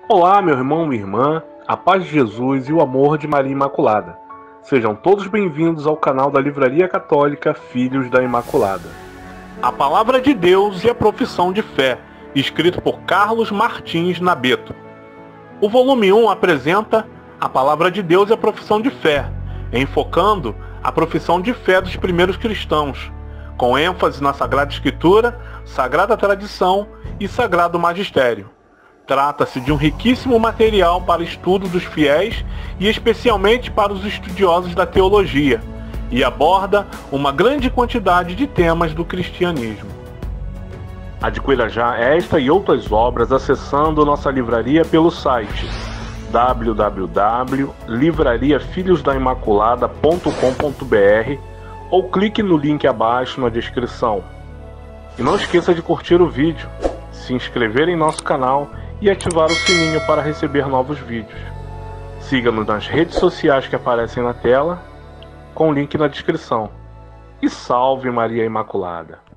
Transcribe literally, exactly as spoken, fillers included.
Olá, meu irmão, minha irmã, a paz de Jesus e o amor de Maria Imaculada. Sejam todos bem-vindos ao canal da Livraria Católica Filhos da Imaculada. A Palavra de Deus e a Profissão de Fé, escrito por Carlos Martins Nabeto. O volume um apresenta a Palavra de Deus e a Profissão de Fé, enfocando a profissão de fé dos primeiros cristãos, com ênfase na Sagrada Escritura, Sagrada Tradição e Sagrado Magistério. Trata-se de um riquíssimo material para estudo dos fiéis e especialmente para os estudiosos da teologia, e aborda uma grande quantidade de temas do cristianismo. Adquira já esta e outras obras acessando nossa livraria pelo site w w w ponto livraria filhos da imaculada ponto com ponto b r ou clique no link abaixo na descrição. E não esqueça de curtir o vídeo, se inscrever em nosso canal e ativar o sininho para receber novos vídeos. Siga-nos nas redes sociais que aparecem na tela, com o link na descrição. E salve Maria Imaculada!